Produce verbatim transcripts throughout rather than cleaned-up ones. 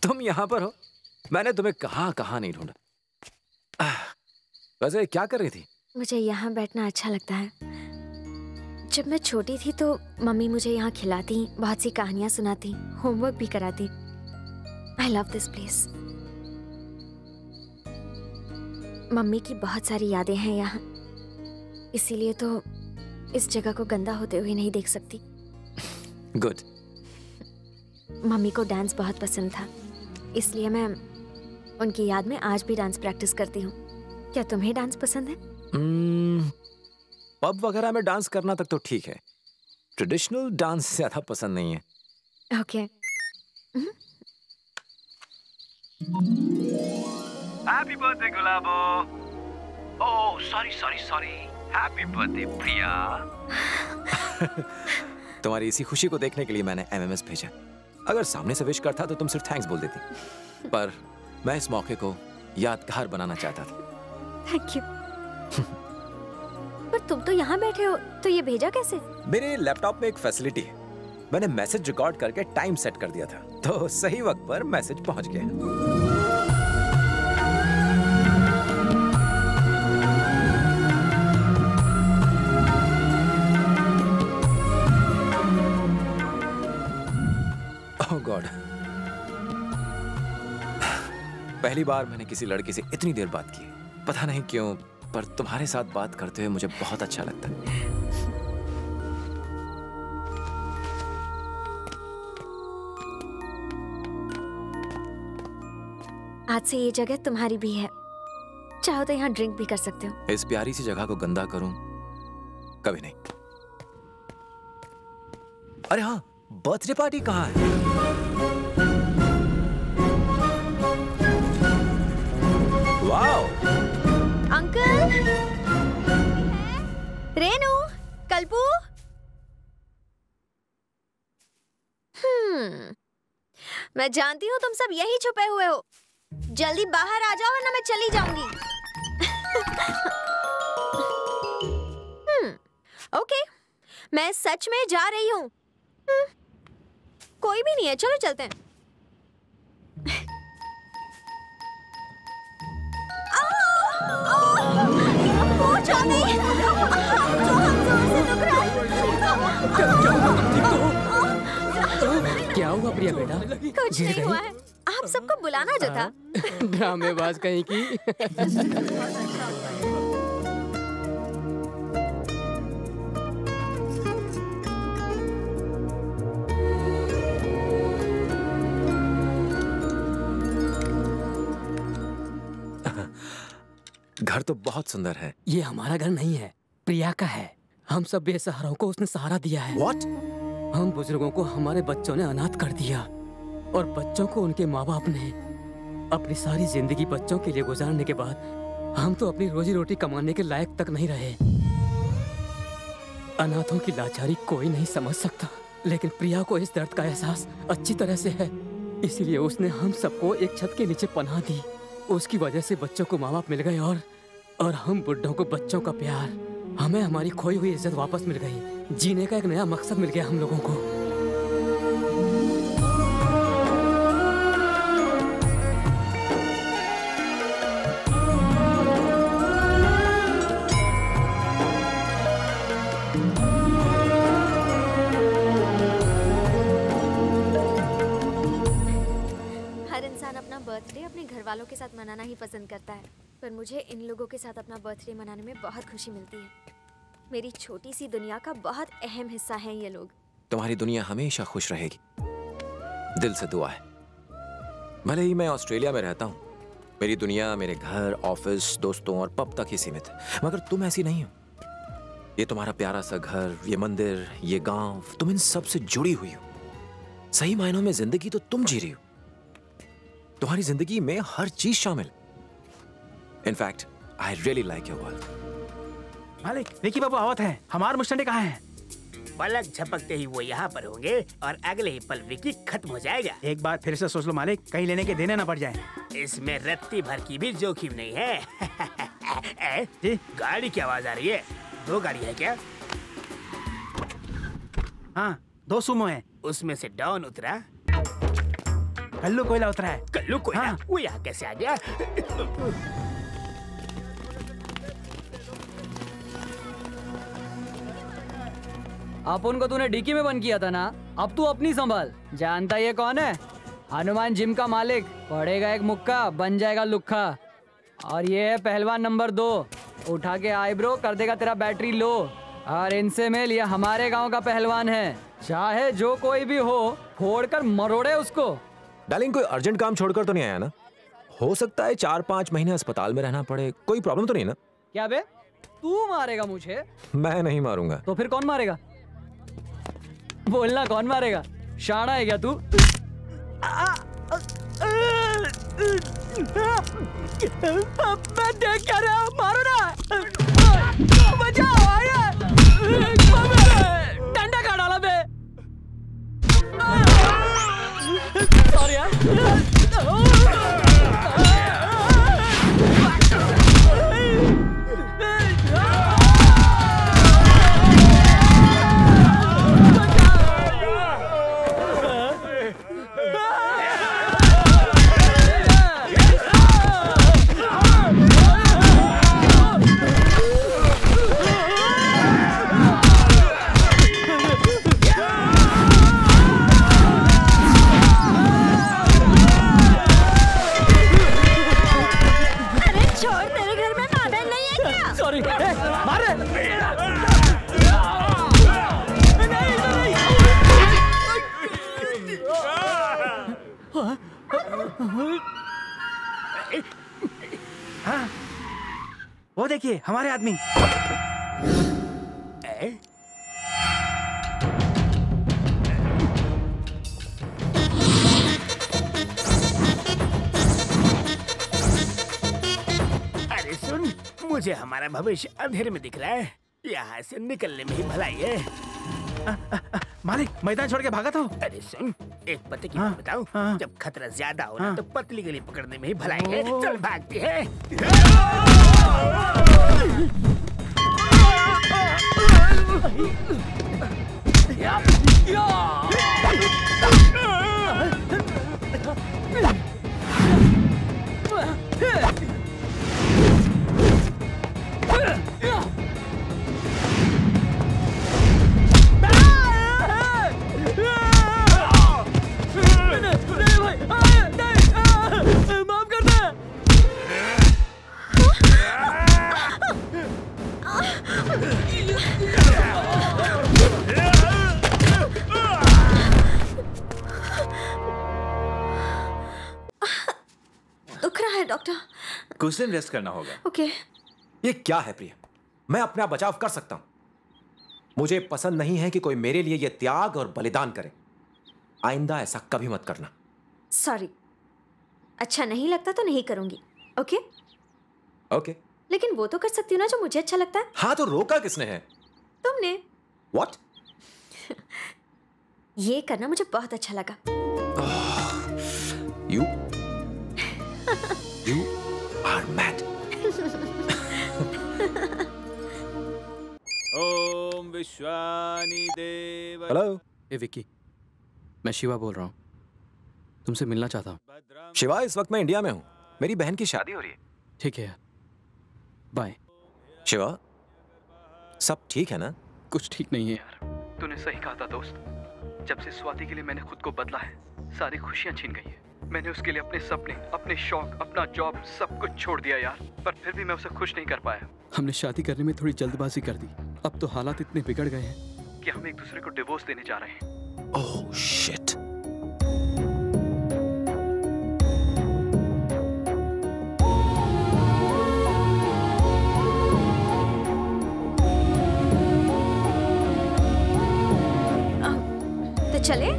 तुम यहाँ पर हो? मैंने तुम्हें कहाँ कहाँ नहीं ढूंढा। वैसे क्या कर रही थी? मुझे यहाँ बैठना अच्छा लगता है। जब मैं छोटी थी तो मम्मी मुझे यहाँ खिलाती, बहुत सी कहानियाँ सुनाती, होमवर्क भी कराती। I love this place. Mummy की बहुत सारी यादें हैं यहाँ, इसीलिए तो इस जगह को गंदा होते हुए नहीं देख सकती। गुड। मम्मी को डांस बहुत पसंद था, इसलिए मैं उनकी याद में आज भी डांस प्रैक्टिस करती हूँ। क्या तुम्हें डांस पसंद है? hmm, पब वगैरह में डांस करना तक तो ठीक है, ट्रेडिशनल डांस ज्यादा पसंद नहीं है। Okay. Happy birthday Gulabo. Oh sorry sorry sorry, happy birthday Priya. तुम्हारी इसी खुशी को देखने के लिए मैंने एमएमएस भेजा। अगर सामने से विश करता तो तुम सिर्फ थैंक्स बोल देती, पर मैं इस मौके को यादगार बनाना चाहता था। Thank you. पर तुम तो यहाँ बैठे हो, तो ये भेजा कैसे? मेरे लैपटॉप में एक फैसिलिटी है, मैंने मैसेज रिकॉर्ड करके टाइम सेट कर दिया था, तो सही वक्त पर मैसेज पहुंच गया। ओह गॉड, पहली बार मैंने किसी लड़की से इतनी देर बात की। पता नहीं क्यों, पर तुम्हारे साथ बात करते हुए मुझे बहुत अच्छा लगता है। आज से ये जगह तुम्हारी भी है, चाहो तो यहाँ ड्रिंक भी कर सकते हो। इस प्यारी सी जगह को गंदा करूं? कभी नहीं। अरे हाँ, बर्थडे पार्टी कहाँ है? वाओ! अंकल, रेनू, कल्पू। हम्म, मैं जानती हूँ तुम सब यही छुपे हुए हो। जल्दी बाहर आ जाओ वरना मैं चली जाऊंगी। हम्म, ओके, मैं सच में जा रही हूँ। कोई भी नहीं है, चलो चलते हैं। क्या हुआ प्रिया बेटा? कुछ नहीं हुआ है, आप सबको बुलाना जो था। ड्रामेबाज कहीं की। घर तो बहुत सुंदर है। ये हमारा घर नहीं है, प्रिया का है। हम सब बेसहारों को उसने सहारा दिया है। What? हम बुजुर्गों को हमारे बच्चों ने अनाथ कर दिया और बच्चों को उनके माँ बाप ने। अपनी सारी जिंदगी बच्चों के लिए गुजारने के बाद हम तो अपनी रोजी रोटी कमाने के लायक तक नहीं रहे। अनाथों की लाचारी कोई नहीं समझ सकता, लेकिन प्रिया को इस दर्द का एहसास अच्छी तरह से है। इसीलिए उसने हम सबको एक छत के नीचे पनाह दी। उसकी वजह से बच्चों को माँ बाप मिल गए और और हम बुढ़ों को बच्चों का प्यार। हमें हमारी खोई हुई इज्जत वापस मिल गई। जीने का एक नया मकसद मिल गया हम लोगों को। हर इंसान अपना बर्थडे अपने घर वालों के साथ मनाना ही पसंद करता है, पर मुझे इन लोगों के साथ अपना बर्थडे मनाने में बहुत खुशी मिलती है। मेरी छोटी सी दुनिया का बहुत अहम हिस्सा हैं ये लोग। तुम्हारी दुनिया हमेशा खुश रहेगी, दिल से दुआ है। भले ही मैं ऑस्ट्रेलिया में रहता हूँ, मेरी दुनिया मेरे घर, ऑफिस, दोस्तों और पब तक ही सीमित है, मगर तुम ऐसी नहीं हो। ये तुम्हारा प्यारा सा घर, ये मंदिर, ये गांव, तुम इन सब से जुड़ी हुई हो। सही मायनों में जिंदगी तो तुम जी रही हो। तुम्हारी जिंदगी में हर चीज शामिल। In fact I really like your world. मालिक, विकी बाबू आवत हैं। हमारे मुस्टंडे कहाँ हैं? पलक झपकते ही वो यहाँ पर होंगे और अगले ही पल विकी खत्म हो जाएगा। एक बार फिर से सोच लो मालिक, कहीं लेने के देने ना पड़ जाए। इसमें रत्ती भर की भी जोखिम नहीं है। ए, जी? गाड़ी की आवाज आ रही है। दो गाड़ी है क्या? हाँ, दो सुमो हैं। उसमें से डॉन उतरा कल्लू कोयला उतरा है। कल्लू कोयला? हाँ। वो यहाँ कैसे आ गया? अपन को तूने डिक्की में बंद किया था ना, अब तू अपनी संभाल। जानता ये कौन है? हनुमान जिम का मालिक। पड़ेगा एक मुक्का बन जाएगा लुक्खा। और ये है पहलवान नंबर दो, उठा के आईब्रो कर देगा तेरा बैटरी लो। और इनसे मिल, ये हमारे गांव का पहलवान है, चाहे जो कोई भी हो फोड़ कर मरोड़े उसको। डार्लिंग, कोई अर्जेंट काम छोड़कर तो नहीं आया ना? हो सकता है चार पांच महीने अस्पताल में रहना पड़े, कोई प्रॉब्लम तो नहीं ना? क्या बे, तू मारेगा मुझे? मैं नहीं मारूंगा। तो फिर कौन मारेगा? बोलना, कौन मारेगा? शाना है क्या तू? मैं देख क्या रहा, मारो ना, बचाओ, आया डंडा का डाला बे। सॉरी यार। हाँ, वो देखिए हमारे आदमी। अरे सुन, मुझे हमारा भविष्य अंधेरे में दिख रहा है, यहाँ से निकलने में ही भलाई है। आ, आ, आ, मालिक, मैदान छोड़ के भागा तो। अरे सुन, एक पते की हाँ, बात बताऊं, हाँ। जब खतरा ज्यादा हो ना हाँ। तो पतली गली पकड़ने में ही भलाई है। चल भागती है। डॉक्टर, कुछ दिन रेस्ट करना होगा। ओके। ये क्या है प्रिया? मैं अपना बचाव कर सकता हूं। मुझे पसंद नहीं है कि कोई मेरे लिए ये त्याग और बलिदान करे। आइंदा ऐसा कभी मत करना। सॉरी, अच्छा नहीं लगता तो नहीं करूंगी। Okay okay. लेकिन वो तो कर सकती हूँ ना जो मुझे अच्छा लगता है। हाँ, तो रोका किसने है? तुमने। What? ये करना मुझे बहुत अच्छा लगा। You You are mad. ओम विश्वानि देव। हेलो, ए विक्की, मैं शिवा बोल रहा हूँ, तुमसे मिलना चाहता हूँ। शिवा, इस वक्त मैं इंडिया में हूँ, मेरी बहन की शादी हो रही है। ठीक है, बाय। शिवा, सब ठीक है ना? कुछ ठीक नहीं है यार। तूने सही कहा था दोस्त, जब से स्वाति के लिए मैंने खुद को बदला है, सारी खुशियाँ छीन गई है। मैंने उसके लिए अपने सपने, अपने शौक, अपना जॉब, सब कुछ छोड़ दिया यार, पर फिर भी मैं उसे खुश नहीं कर पाया। हमने शादी करने में थोड़ी जल्दबाजी कर दी। अब तो हालात इतने बिगड़ गए हैं कि हम एक दूसरे को डिवोर्स देने जा रहे हैं। Oh shit. तो चले?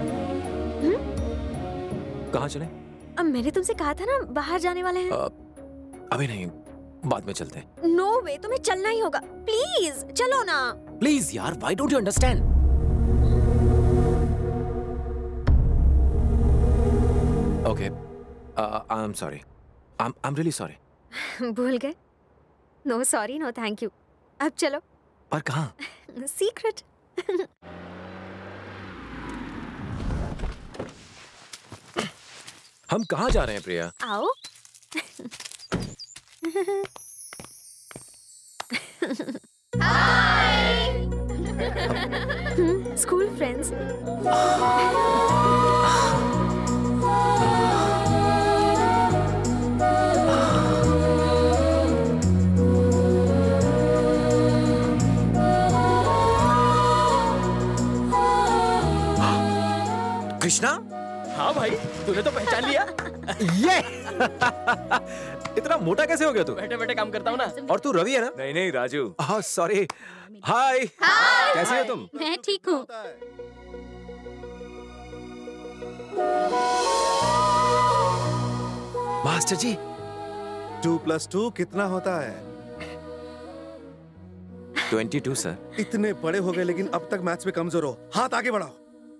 कहाँ चले? अब मैंने तुमसे कहा था ना बाहर जाने वाले हैं। आ, अभी नहीं, बाद में चलते हैं। नो वे, तुम्हें चलना ही होगा। प्लीज चलो ना। प्लीज यार, why don't you understand? Okay, I am sorry. I am really sorry. भूल गए? No sorry, no thank you. अब चलो। पर कहाँ? सीक्रेट। हम कहाँ जा रहे हैं प्रिया? आओ। हम्म, स्कूल फ्रेंड्स। कृष्णा? हाँ भाई, तूने तो पहचान लिया। ये इतना मोटा कैसे हो गया तू? बैठे बैठे काम करता हूँ ना। और तू रवि है ना? नहीं नहीं राजू। हाँ सॉरी। हाय, कैसी हो तुम? मैं ठीक हूँ। Master ji. Two plus two कितना होता है? Twenty two sir. इतने बड़े हो गए लेकिन अब तक मैथ्स में कमजोर हो। हाथ आगे बढ़ाओ।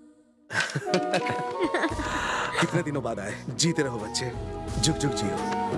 कितने दिनों बाद आए। जीते रहो बच्चे, झुक झुक जियो।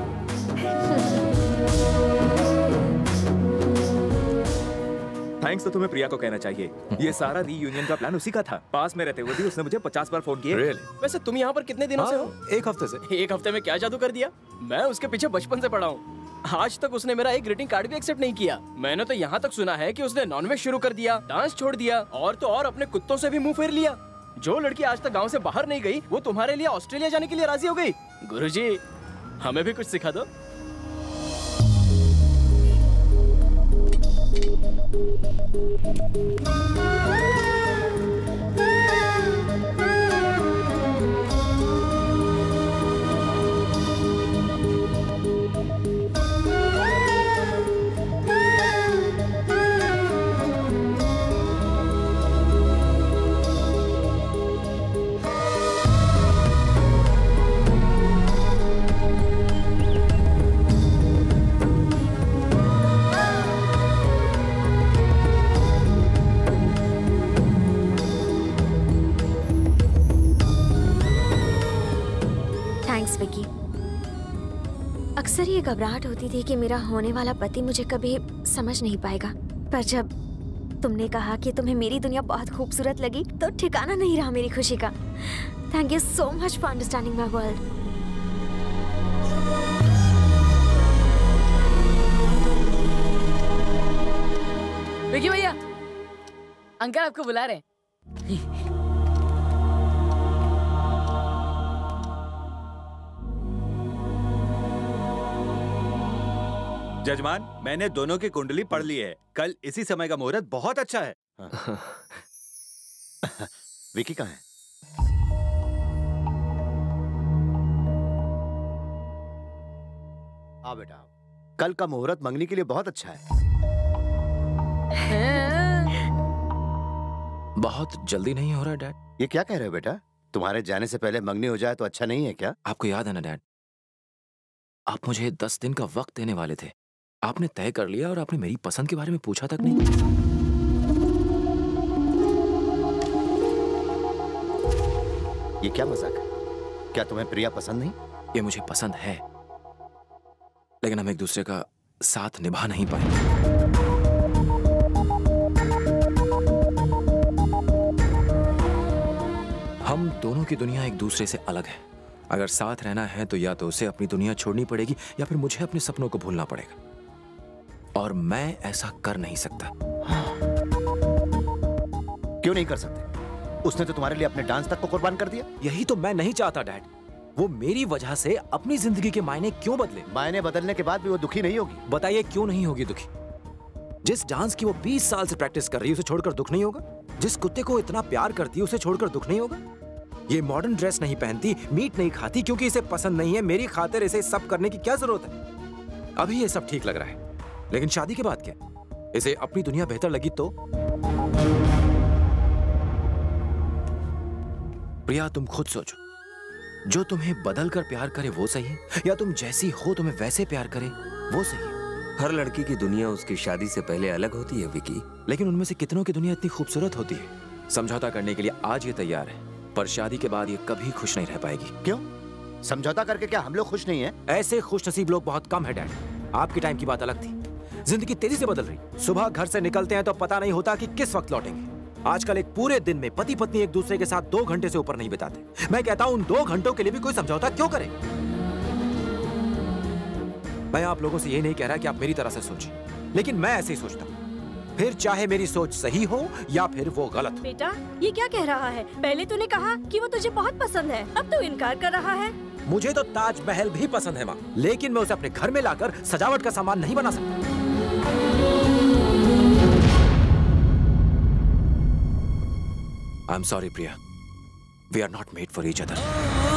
थैंक्स तो तुम्हें प्रिया को कहना चाहिए। ये सारा रीयूनियन का प्लान उसी का था। पास में रहते हुए भी उसने मुझे पचास बार फोन किया। Really? वैसे तुम यहाँ पर कितने दिनों से हो? एक हफ्ते से। एक हफ्ते में क्या जादू कर दिया? मैं उसके पीछे बचपन से पड़ा हूँ। आज तक उसने मेरा एक ग्रीटिंग कार्ड भी एक्सेप्ट नहीं किया। मैंने तो यहाँ तक सुना है कि उसने नॉनवेज शुरू कर दिया, डांस छोड़ दिया और तो और अपने कुत्तों से भी मुंह फेर लिया। जो लड़की आज तक गांव से बाहर नहीं गई, वो तुम्हारे लिए ऑस्ट्रेलिया जाने के लिए राजी हो गई। गुरुजी, हमें भी कुछ सिखा दो। विकी, अक्सर ये घबराहट होती थी कि मेरा होने वाला पति मुझे कभी समझ नहीं पाएगा, पर जब तुमने कहा कि तुम्हें मेरी दुनिया बहुत खूबसूरत लगी तो ठिकाना नहीं रहा मेरी खुशी का। Thank you so much for understanding my world. Vicky भैया, अंकल आपको बुला रहे हैं। जजमान, मैंने दोनों की कुंडली पढ़ ली है। कल इसी समय का मुहूर्त बहुत अच्छा है। विकी कहाँ है? हाँ बेटा, कल का मुहूर्त मंगनी के लिए बहुत अच्छा है। बहुत जल्दी नहीं हो रहा डैड? ये क्या कह रहे हो बेटा? तुम्हारे जाने से पहले मंगनी हो जाए तो अच्छा नहीं है क्या? आपको याद है ना डैड, आप मुझे दस दिन का वक्त देने वाले थे। आपने तय कर लिया और आपने मेरी पसंद के बारे में पूछा तक नहीं। ये क्या मजाक है? क्या तुम्हें प्रिया पसंद नहीं? ये मुझे पसंद है, लेकिन हम एक दूसरे का साथ निभा नहीं पाए। हम दोनों की दुनिया एक दूसरे से अलग है। अगर साथ रहना है तो या तो उसे अपनी दुनिया छोड़नी पड़ेगी या फिर मुझे अपने सपनों को भूलना पड़ेगा, और मैं ऐसा कर नहीं सकता। क्यों नहीं कर सकते? उसने तो तुम्हारे लिए अपने डांस तक को कुर्बान कर दिया। यही तो मैं नहीं चाहता डैड। वो मेरी वजह से अपनी जिंदगी के मायने क्यों बदले? मायने बदलने के बाद भी वो दुखी नहीं होगी? बताइए क्यों नहीं होगी दुखी? जिस डांस की वो बीस साल से प्रैक्टिस कर रही है उसे छोड़कर दुख नहीं होगा? जिस कुत्ते को इतना प्यार करती है उसे छोड़कर दुख नहीं होगा? ये मॉडर्न ड्रेस नहीं पहनती, मीट नहीं खाती क्योंकि इसे पसंद नहीं है, मेरी खातिर इसे सब करने की क्या जरूरत है? अभी ये सब ठीक लग रहा है, लेकिन शादी के बाद क्या? इसे अपनी दुनिया बेहतर लगी तो? प्रिया, तुम खुद सोचो, जो तुम्हें बदल कर प्यार करे वो सही है, या तुम जैसी हो तुम्हें वैसे प्यार करे वो सही है? हर लड़की की दुनिया उसकी शादी से पहले अलग होती है विकी। लेकिन उनमें से कितनों की दुनिया इतनी खूबसूरत होती है। समझौता करने के लिए आज ये तैयार है, पर शादी के बाद ये कभी खुश नहीं रह पाएगी। क्यों? समझौता करके क्या हम लोग खुश नहीं हैं? ऐसे खुश नसीब लोग बहुत कम है डैड। आपकी टाइम की बात अलग थी। जिंदगी तेजी से बदल रही। सुबह घर से निकलते हैं तो पता नहीं होता कि किस वक्त लौटेंगे। आजकल एक पूरे दिन में पति पत्नी एक दूसरे के साथ दो घंटे से ऊपर नहीं बिताते। मैं कहता हूं उन दो घंटों के लिए भी कोई समझौता क्यों करे। मैं आप लोगों से ये नहीं कह रहा कि आप मेरी तरह से सोचें, लेकिन मैं ऐसे ही सोचता हूं। फिर चाहे मेरी सोच सही हो या फिर वो गलत हो। बेटा ये क्या कह रहा है? पहले तूने कहा कि वो तुझे बहुत पसंद है, अब तू इनकार कर रहा है। मुझे तो ताजमहल भी पसंद है माँ, लेकिन मैं उसे अपने घर में लाकर सजावट का सामान नहीं बना सकता। I'm sorry, Priya. We are not made for each other.